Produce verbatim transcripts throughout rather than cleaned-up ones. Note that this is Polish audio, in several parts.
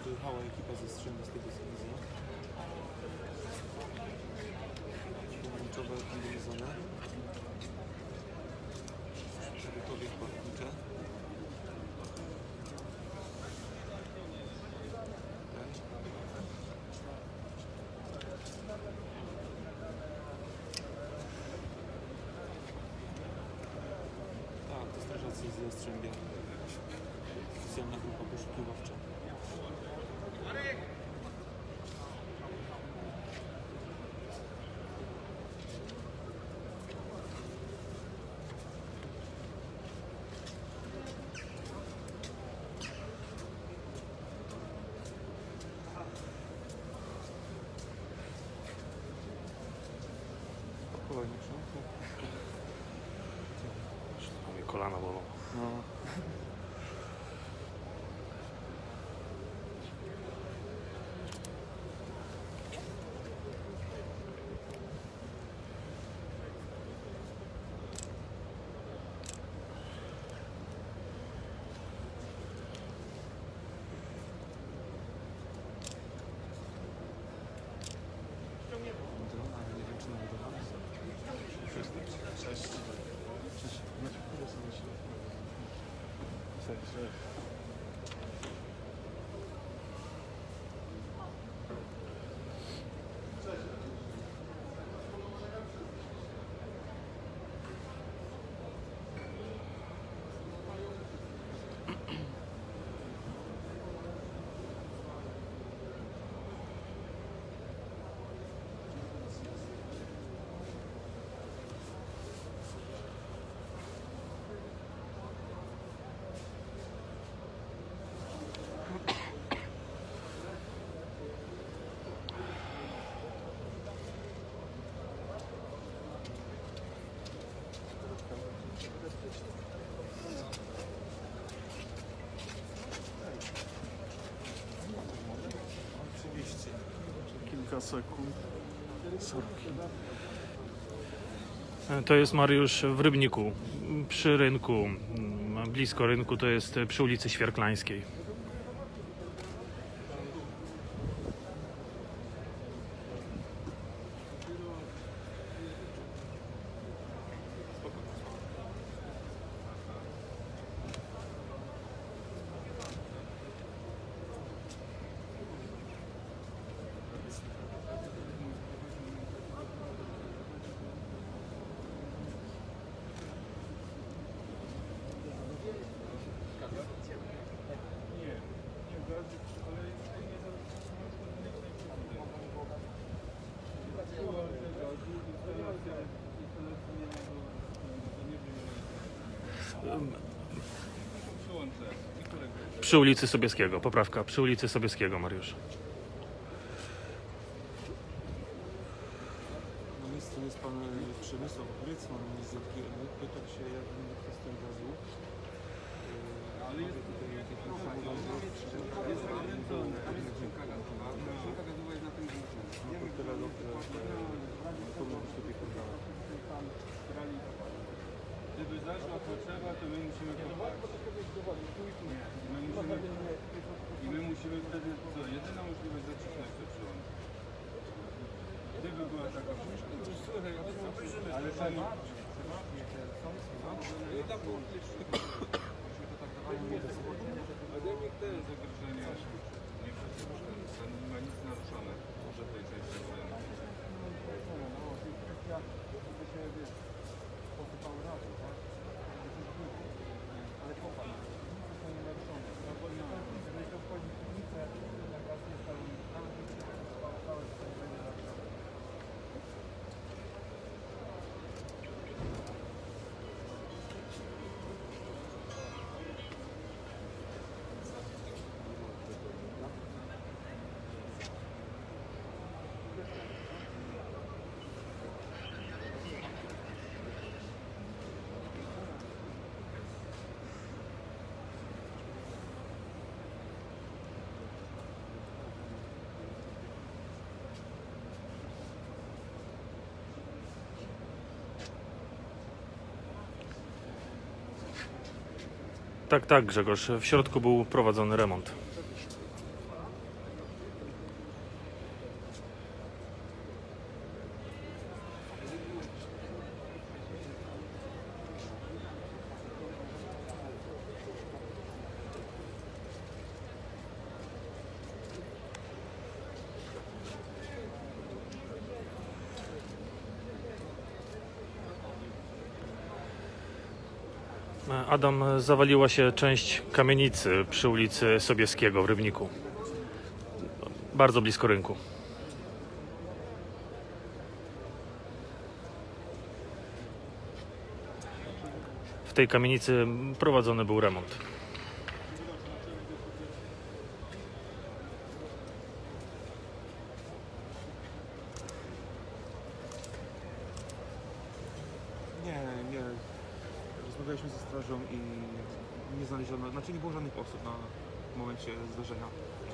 dojechała ekipa ze Strzęby z tego Silesia. Pomarańczowe kombinezony. Gotowie w barwnicze. Tak, to strażacy z Jastrzębia. Specjalna grupa poszukiwawcza. Spokojnie, Mnie kolana bolą. no. Drona, nie wiem czy naładowany. Cześć. Cześć. Cześć. Cześć. Cześć. Oczywiście. Kilka sekund. Sorki. To jest Mariusz w Rybniku, przy rynku, blisko rynku, to jest przy ulicy Świerklańskiej. Przy ulicy Sobieskiego, poprawka, przy ulicy Sobieskiego, Mariusz. Na miejscu jest pan Przemysław Grycman z Z G L. Pytał się, jak będzie kwestia gazu. Ale jest tutaj jakieś informacje. Skrzynka gazowa jest na tym górze. No to tyle, to powinno być lepiej podane. Gdyby zaszła potrzeba, to my musimy kopać. My musimy, I my musimy wtedy, co, jedyna możliwość zacisnąć to przyłącz. Gdyby była taka potrzeba. Ale pani... Zagrożenia nie to nie ma nic naruszone. Może tej części posypały razem, tak? Ale popatrz, nic są nie naruszone. No bo nie, jeżeli to wchodzi w piwnicę, tak raz jest tam całe to nie będzie naruszone. Tak, tak, Grzegorz. W środku był prowadzony remont. Adam, zawaliła się część kamienicy przy ulicy Sobieskiego w Rybniku. Bardzo blisko rynku. W tej kamienicy prowadzony był remont. Nie, nie. Rozmawialiśmy ze strażą i nie znaleziono, znaczy nie było żadnych osób na momencie zdarzenia.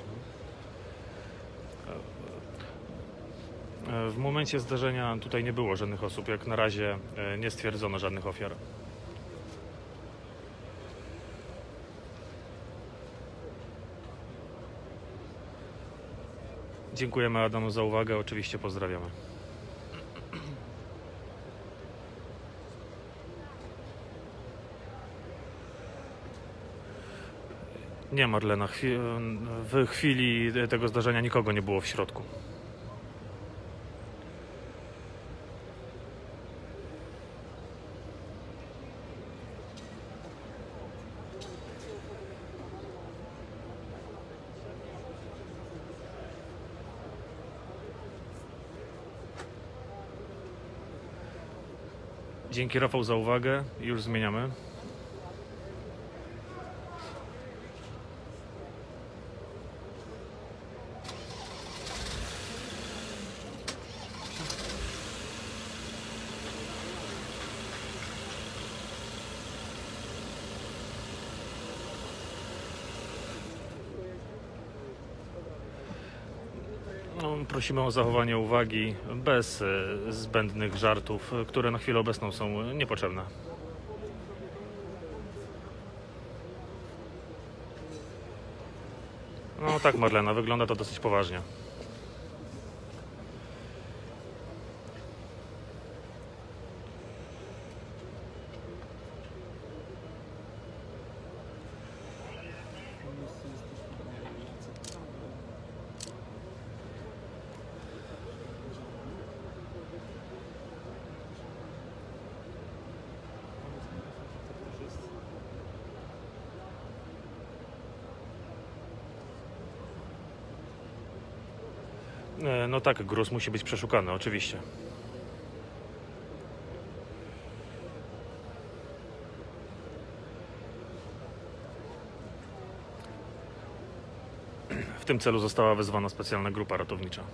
W momencie zdarzenia tutaj nie było żadnych osób. Jak na razie nie stwierdzono żadnych ofiar. Dziękujemy Adamu za uwagę. Oczywiście pozdrawiamy. Nie, Marlena. Chwi- w chwili tego zdarzenia nikogo nie było w środku. Dzięki, Rafał, za uwagę. Już zmieniamy. No, prosimy o zachowanie uwagi bez e, zbędnych żartów, które na chwilę obecną są niepotrzebne. No tak, Marlena, wygląda to dosyć poważnie. E, No tak, gruz musi być przeszukany, oczywiście. W tym celu została wezwana specjalna grupa ratownicza.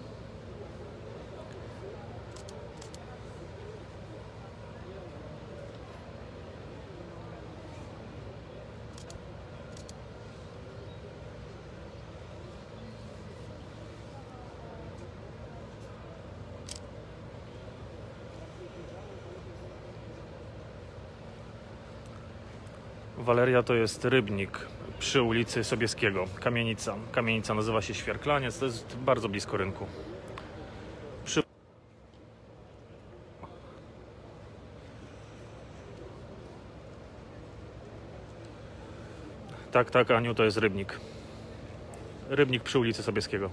Waleria to jest Rybnik przy ulicy Sobieskiego, kamienica. Kamienica nazywa się Świerklaniec, to jest bardzo blisko rynku. Przy... Tak, tak, Aniu, to jest Rybnik. Rybnik przy ulicy Sobieskiego.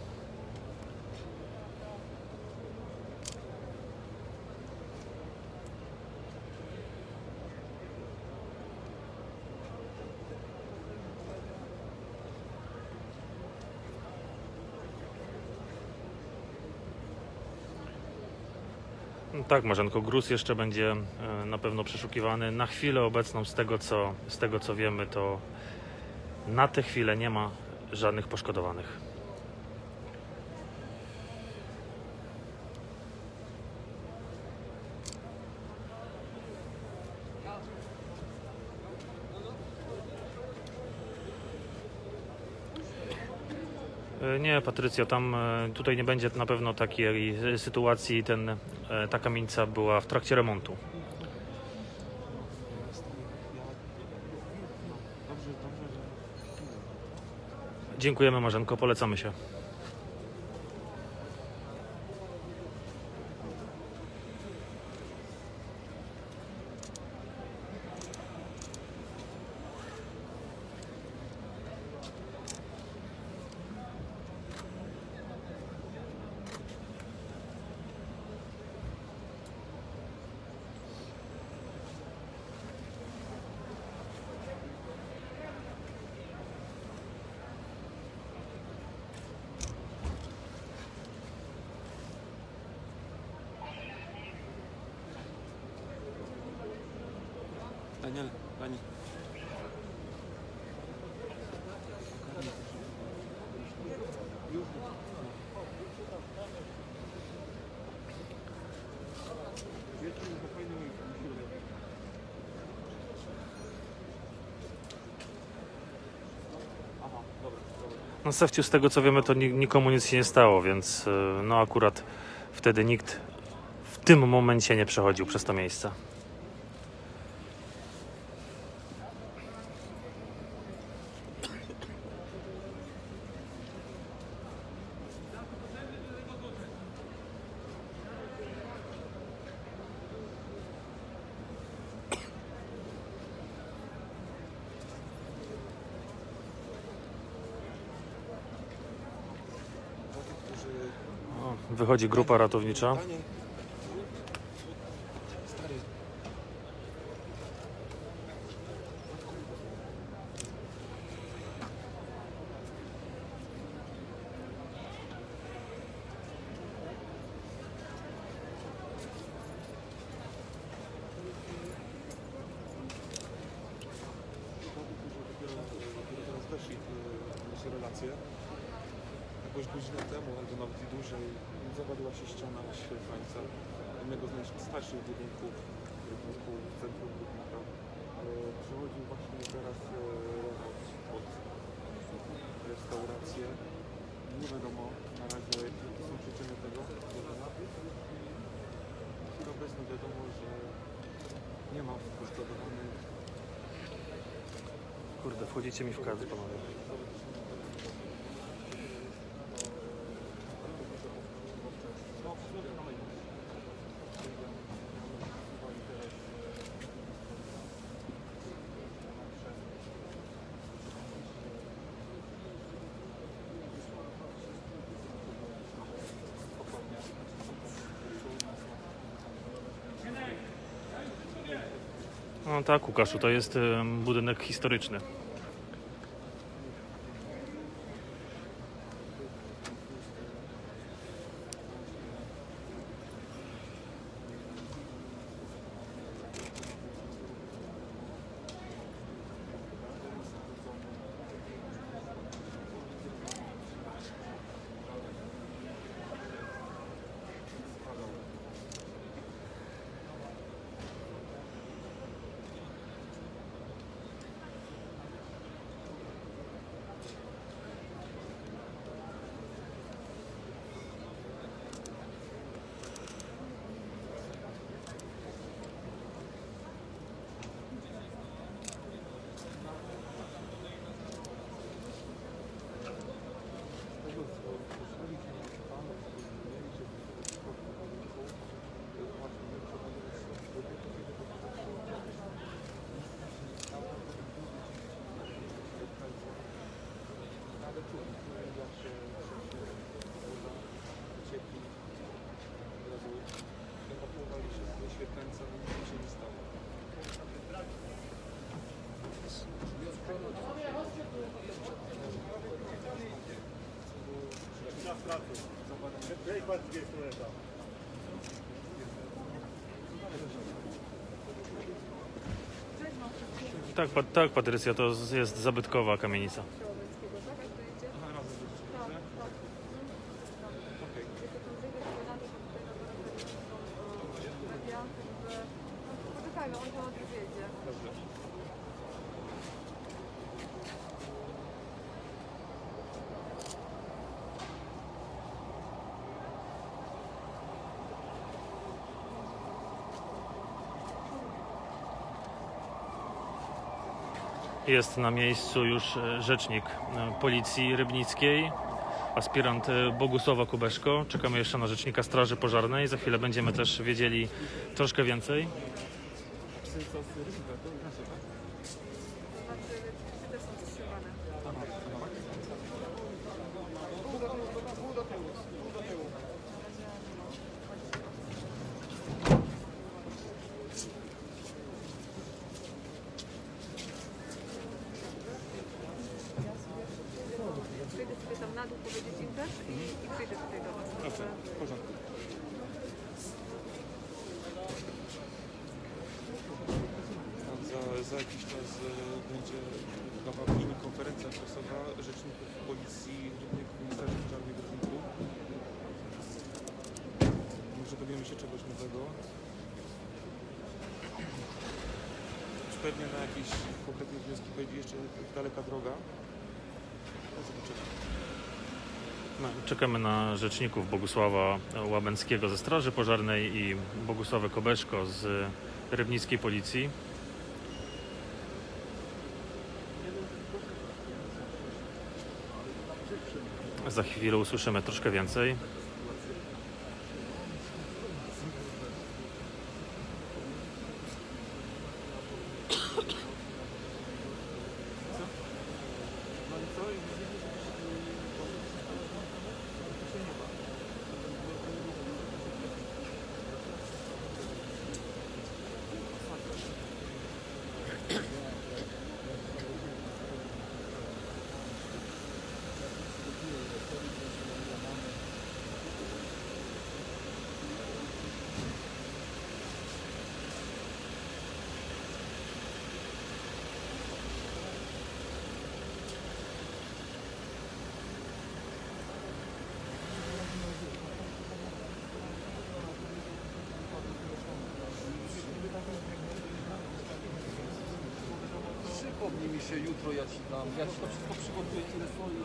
Tak, Marzenko, gruz jeszcze będzie e, na pewno przeszukiwany. Na chwilę obecną, z tego co, z tego co wiemy, to na tę chwilę nie ma żadnych poszkodowanych. E, Nie, Patrycja, tam e, tutaj nie będzie na pewno takiej e, sytuacji. Ten, e, ta kamienica była w trakcie remontu. Dobrze, dobrze, że... Dziękujemy, Marzenko, polecamy się. Daniel, Dani. No Sefciu, z tego co wiemy, to ni- nikomu nic się nie stało, więc y, no akurat wtedy nikt w tym momencie nie przechodził przez to miejsce. O, wychodzi grupa ratownicza. Daniel. Stary. Dopiero teraz weszli w nasze relacje. Jakąś godzinę temu, albo nawet i dłużej, zawaliła się ściana świetlańca jednego z najstarszych budynków, budynku w centrum Budynka. Przechodził właśnie teraz e, remont pod restaurację. Nie wiadomo na razie, jakie są przyczyny tego. Na chwilę obecną wiadomo, że nie ma poszkodowanych. Kurde, wchodzicie mi w kadr, panowie. No tak, Łukaszu, to jest y, budynek historyczny. Tak, pa- tak, Patrycja, to z- jest zabytkowa kamienica. Poczekajmy, on to odwiedzie. Jest na miejscu już e, rzecznik e, Policji Rybnickiej, aspirant e, Bogusława Kubeszko. Czekamy jeszcze na rzecznika Straży Pożarnej. Za chwilę będziemy też wiedzieli troszkę więcej. Psy co z rybnika, to nasze, tak? Znaczy, psy też są wstrzymane. Przyjdę sobie tam na dół, powiedzieć im też i, i przyjdę tutaj do was. Dobrze, w porządku. Tam za, jakiś czas e, będzie chyba mini konferencja prasowa rzeczników policji, rzeczników Ministerstwa Czarnych Rybników. Może dowiemy się czegoś nowego. Czy pewnie na jakieś konkretne wnioski pojedzie jeszcze daleka droga. No zobaczymy. No, czekamy na rzeczników Bogusława Łabęckiego ze Straży Pożarnej i Bogusławę Kobeszko z Rybnickiej Policji. Za chwilę usłyszymy troszkę więcej. Przypomnij mi się jutro, ja ci dam. Ja ci to wszystko przygotuję, tyle soli.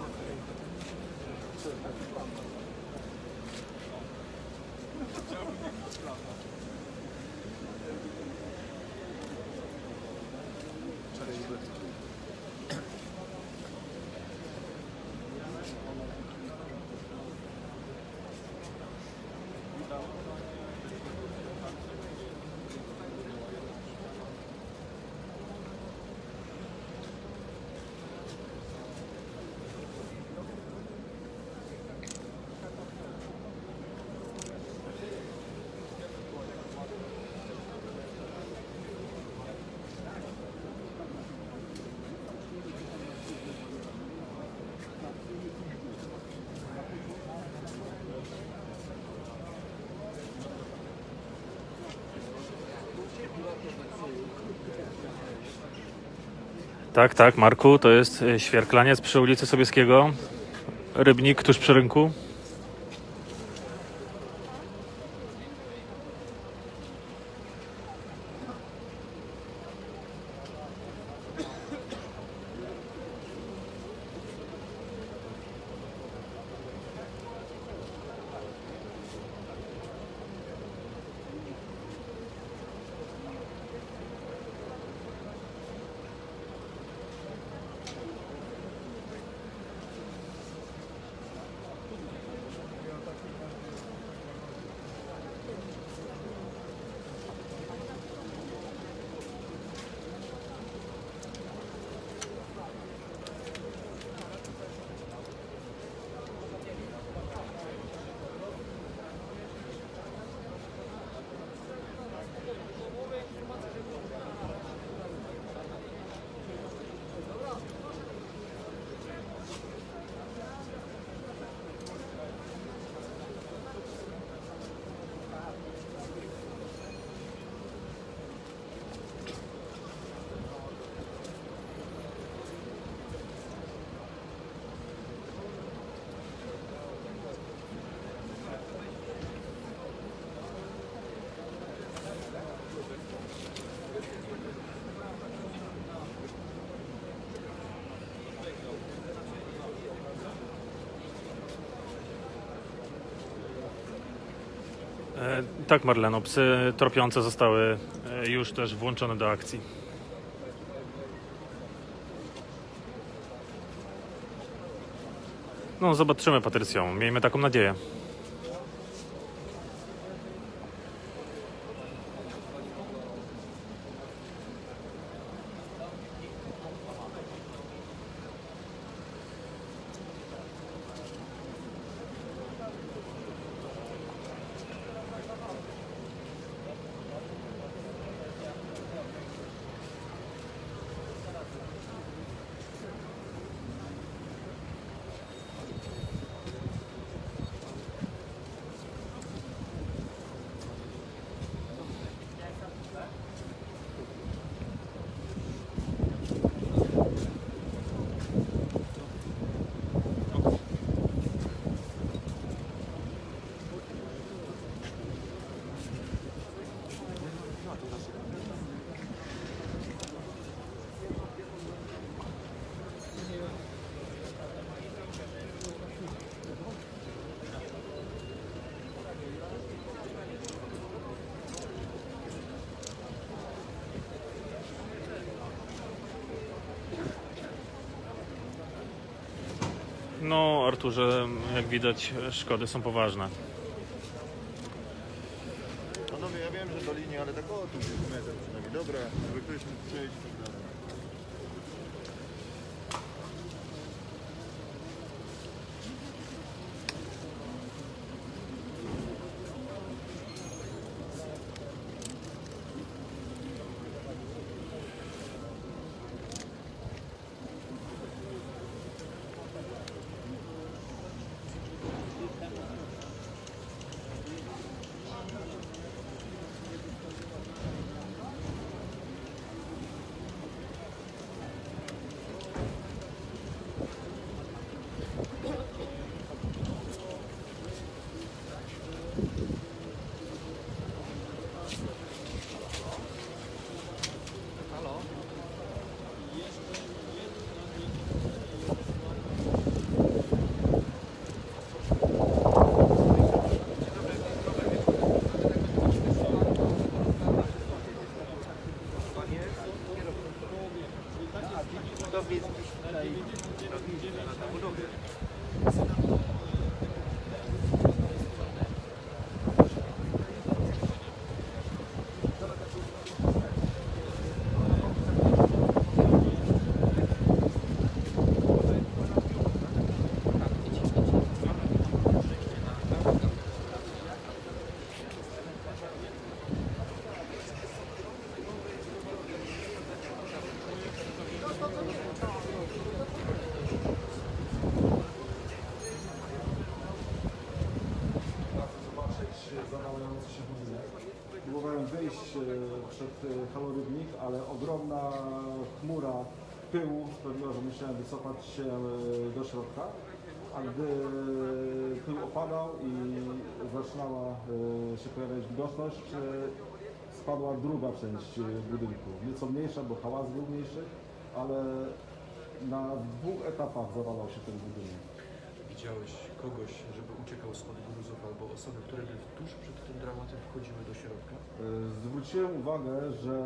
Tak, tak, Marku, to jest Świerklaniec przy ulicy Sobieskiego. Rybnik tuż przy rynku. E, tak, Marleno, psy tropiące zostały e, już też włączone do akcji. No, zobaczymy, Patrycjo. Miejmy taką nadzieję. No, Arturze, jak widać, szkody są poważne. Panowie, ja wiem, że do linii, ale tak o tu jest metr przynajmniej. Dobra, żeby ktoś mógł przejść i tak dalej. zawalający się budynek. Próbowałem wyjść przed Halo Rybnik, ale ogromna chmura pyłu sprawiła, że musiałem wycofać się do środka. A gdy pył opadał i zaczynała się pojawiać widoczność, spadła druga część budynku. Nieco mniejsza, bo hałas był mniejszy, ale na dwóch etapach zawalał się ten budynek. Widziałeś kogoś, żeby uciekał spod gruzów, albo osoby, które by tuż przed tym dramatem wchodziły do środka? Zwróciłem uwagę, że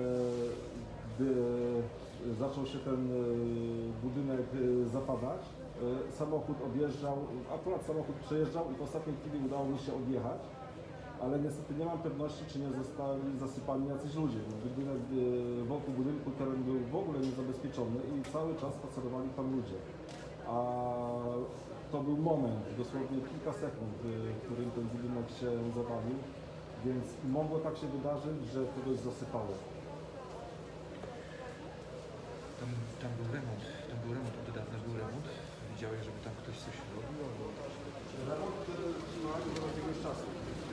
gdy zaczął się ten budynek zapadać, samochód odjeżdżał, akurat samochód przejeżdżał i w ostatniej chwili udało mi się odjechać, ale niestety nie mam pewności, czy nie zostali zasypani jacyś ludzie. Budynek, wokół budynku teren był w ogóle niezabezpieczony i cały czas spacerowali tam ludzie. A to był moment, dosłownie kilka sekund, w którym ten budynek się zawalił, więc mogło tak się wydarzyć, że kogoś zasypało. Tam, tam był remont, tam był remont, od dawna był remont. Widziałeś, żeby tam ktoś coś robił? Albo... Remont trwał do jakiegoś czasu.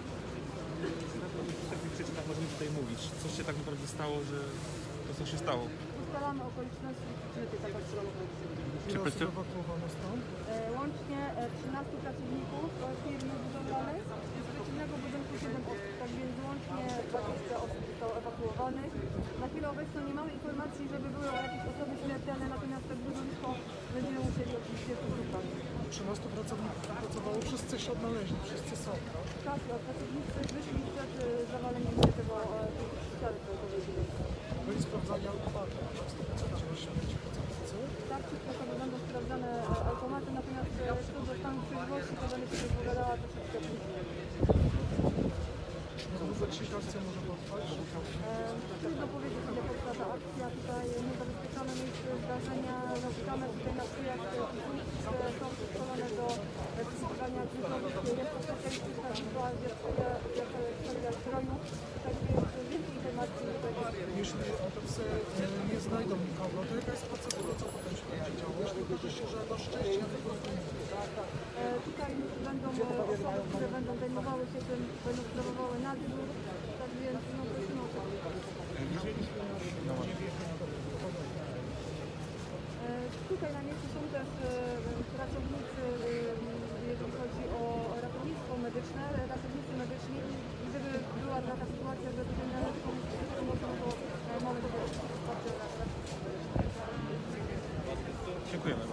W takich przyczynach możemy tutaj mówić. Co się tak naprawdę stało, że to co się stało? Ustalamy okoliczności przyczyny tej katastrofy. Ile osób ewakuowano stąd? E, Łącznie e, trzynastu pracowników e, firmy budowlanej i z przeciwnego budynku siedem osób. Tak więc łącznie dwadzieścia osób zostało ewakuowanych. Na chwilę obecną nie mamy informacji, żeby były jakieś osoby śmiertelne, natomiast to budowisko będziemy musieli oczywiście poszukać. trzynastu pracowników pracowało, wszyscy się odnaleźli, wszyscy są. Tak, a pracownicy wyszli przed e, zawaleniem się tego ściany, które powiedzieli. Byli sprawdzani automaty, dziewięćdziesiąt pracownicy. Tak, wszystko sobie będą sprawdzane e, automaty, natomiast e, co do stanu trzeźwości, to będę się wypowiadała troszeczkę później. Długo dzisiejsza akcja może potrwać? E, Trudno powiedzieć, ile potrwa ta akcja. Tutaj niezabezpieczone miejsce zdarzenia, rozgrane tutaj na szyjach które są przyszkolone do przesłuchiwania grupowych. Jest to specjalistyczna liczba w stroju. Tak więc więcej informacji tutaj jest. Jeśli autopsy nie znajdą nikogo, to jaka jest procedura, co potem się będzie działo? Jeśli okaże się, że na szczęście po prostu nie ma. E, Tutaj będą osoby, które będą zajmowały się tym, będą sprawowały nadzór. Tak więc no prosimy o to. Tutaj na miejscu są też e, pracownicy, e, jeżeli chodzi o ratownictwo medyczne, ratownicy medyczni i żeby była taka sytuacja, że tutaj należy pomóc, to możemy to e, mamy do wsparcia. Dziękujemy.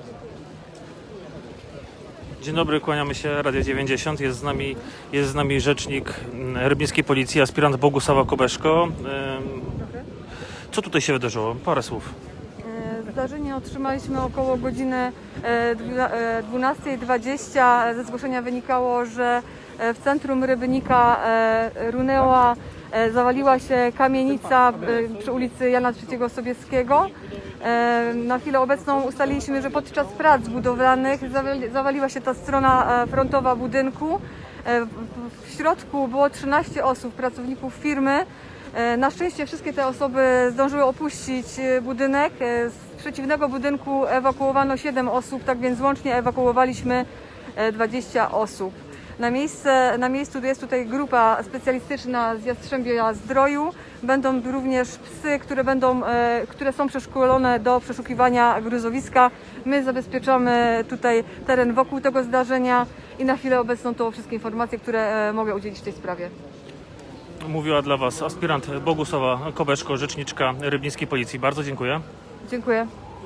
Dzień dobry, kłaniamy się, Radio dziewięćdziesiąt. Jest z nami, jest z nami rzecznik rybnickiej policji, aspirant Bogusława Kobeszko. Co tutaj się wydarzyło? Parę słów. Zdarzenie otrzymaliśmy około godziny dwunastej dwadzieścia. Ze zgłoszenia wynikało, że w centrum Rybnika runęła, zawaliła się kamienica przy ulicy Jana trzeciego Sobieskiego. Na chwilę obecną ustaliliśmy, że podczas prac budowlanych zawaliła się ta strona frontowa budynku. W środku było trzynaście osób, pracowników firmy. Na szczęście wszystkie te osoby zdążyły opuścić budynek. Z przeciwnego budynku ewakuowano siedem osób, tak więc łącznie ewakuowaliśmy dwadzieścia osób. Na, miejsce, na miejscu jest tutaj grupa specjalistyczna z Jastrzębia Zdroju. Będą również psy, które, będą, które są przeszkolone do przeszukiwania gruzowiska. My zabezpieczamy tutaj teren wokół tego zdarzenia i na chwilę obecną to wszystkie informacje, które mogę udzielić w tej sprawie. Mówiła dla Was aspirant Bogusława Kobeszko, rzeczniczka rybnickiej policji. Bardzo dziękuję. Dziękuję.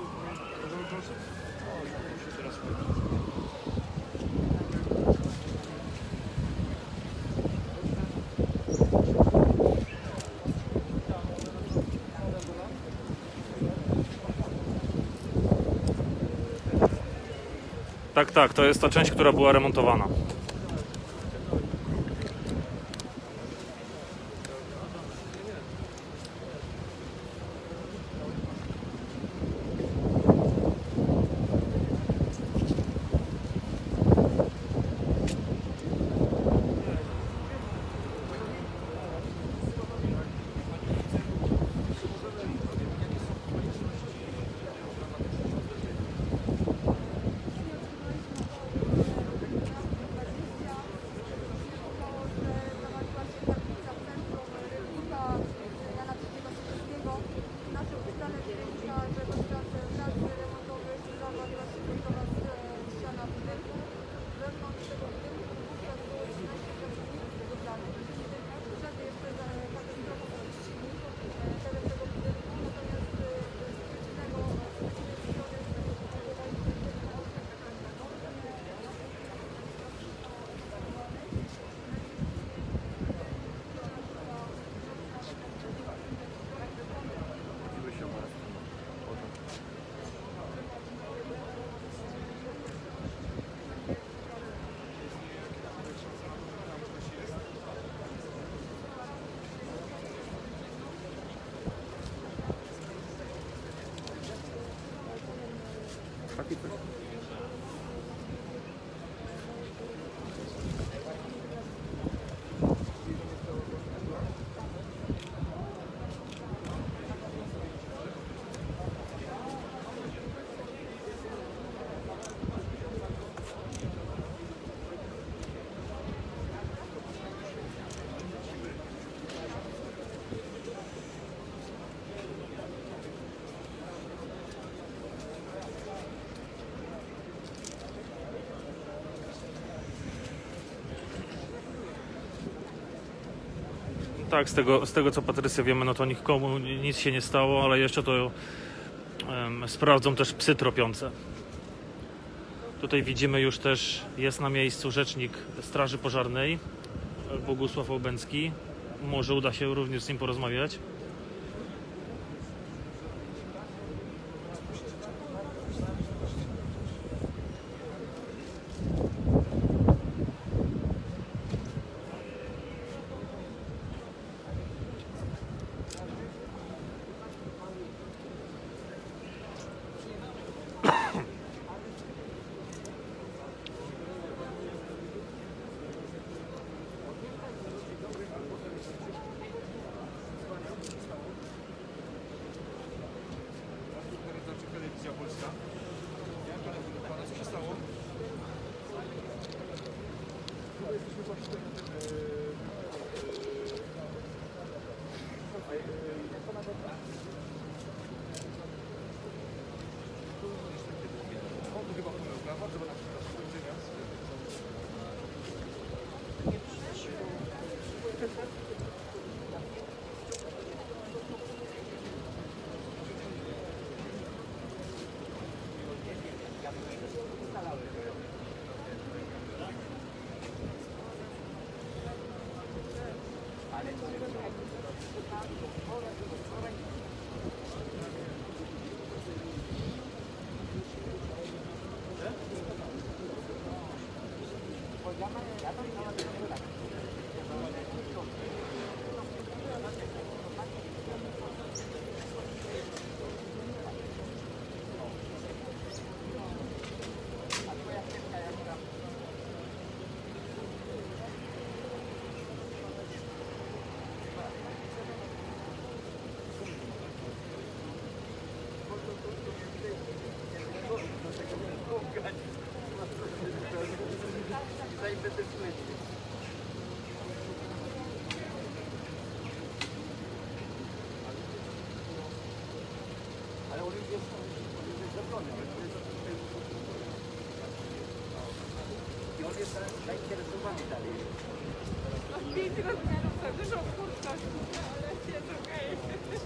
Tak, tak, to jest ta część, która była remontowana. Tak, z tego, z tego co Patrycja wiemy, no to nikomu nic się nie stało, ale jeszcze to um, sprawdzą też psy tropiące. Tutaj widzimy już też, jest na miejscu rzecznik Straży Pożarnej, Bogusław Łabęcki. Może uda się również z nim porozmawiać. Pięć rozmiarów za dużą kurtkę, ale jest okej.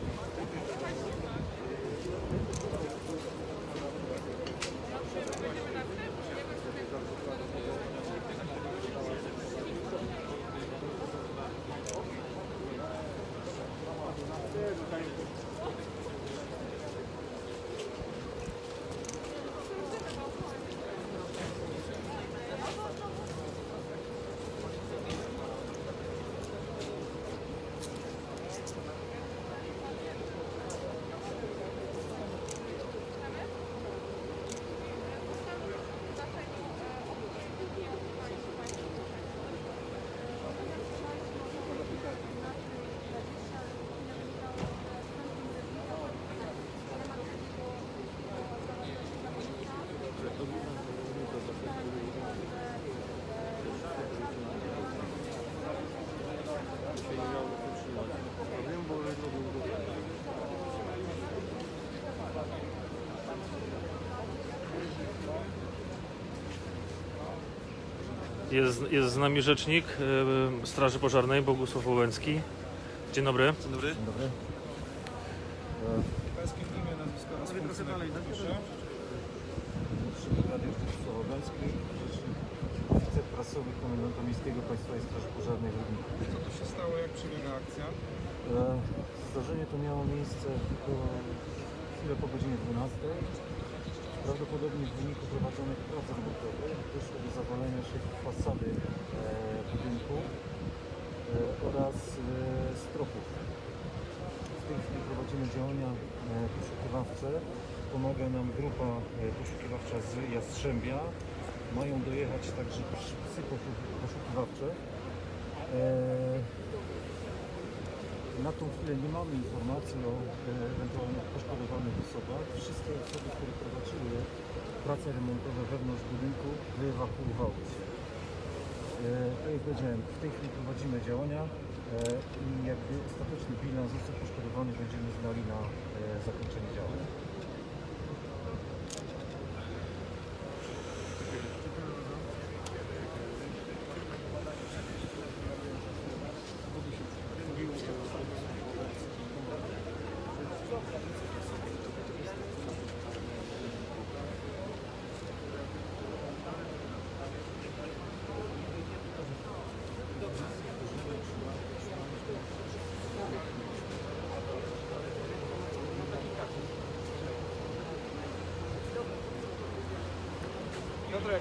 Jest, jest z nami rzecznik y, Straży Pożarnej Bogusław Łęcki. Dzień dobry. Dzień dobry. Dzień dobry. Pańskie imię, nazwisko oraz funkcję proszę. Radiusz Słowacki, rzecznik oficer prasowy komendanta miejskiego Państwowej Straży Pożarnej w Rybniku. Co tu się stało, jak przebiega akcja? E, Zdarzenie to miało miejsce tylko chwilę po godzinie dwunastej. Prawdopodobnie w wyniku prowadzonych prac remontowych doszło do zawalenia się fasady e, budynku e, oraz e, stropów. W tej chwili prowadzimy działania e, poszukiwawcze. Pomaga nam grupa e, poszukiwawcza z Jastrzębia. Mają dojechać także psy poszukiwawcze. E, Na tą chwilę nie mamy informacji o e, ewentualnych poszkodowanych osobach. Wszystkie osoby, które prowadziły prace remontowe wewnątrz budynku, wyewakuowały się. E, tak jak powiedziałem, w tej chwili prowadzimy działania e, i jakby ostateczny bilans osób poszkodowanych będziemy znali na e, zakończenie działań. Piotrek.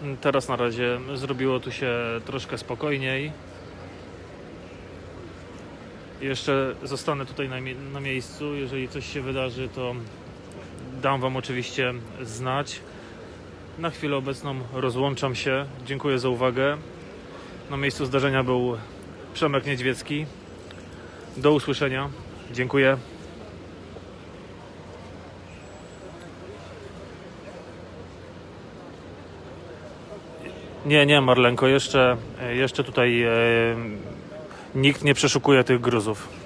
Teraz na razie zrobiło tu się troszkę spokojniej. Jeszcze zostanę tutaj na, mie na miejscu. Jeżeli coś się wydarzy, to dam Wam oczywiście znać. Na chwilę obecną rozłączam się. Dziękuję za uwagę. Na miejscu zdarzenia był Przemek Niedźwiecki. Do usłyszenia. Dziękuję. Nie, nie, Marlenko, jeszcze, jeszcze tutaj e, nikt nie przeszukuje tych gruzów.